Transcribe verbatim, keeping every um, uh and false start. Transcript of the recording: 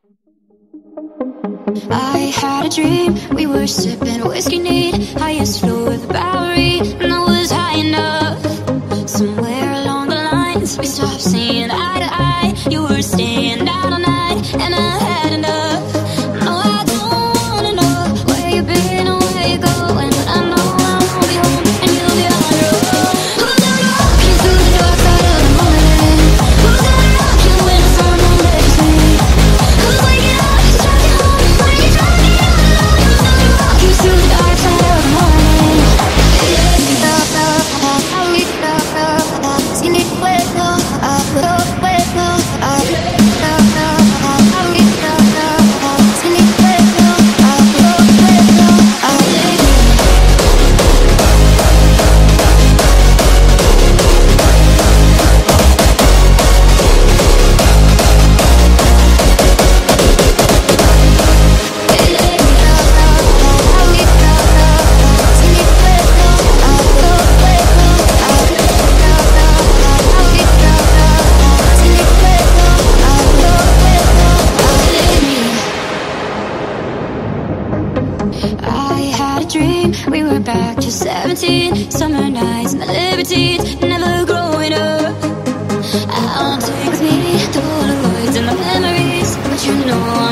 I had a dream, we were sipping whiskey neat, highest floor of the Bowery, and I was high enough. Somewhere along the lines, we stopped seeing eye to eye. You were staying out all night, and I had enough. No, I don't wanna know where you've been or where you're going, but I know I'll be home, and you'll be on your own. Who's gonna rock you through the dark side of the morning? Who's gonna rock you when the sun won't let you sleep? Who's waking up, stuck at home, when you're driving out alone? Who's gonna rock you through the dark side of the morning? We were back to seventeen, summer nights and the libertines, never growing up. I'll take with me the Polaroids and the memories, but you know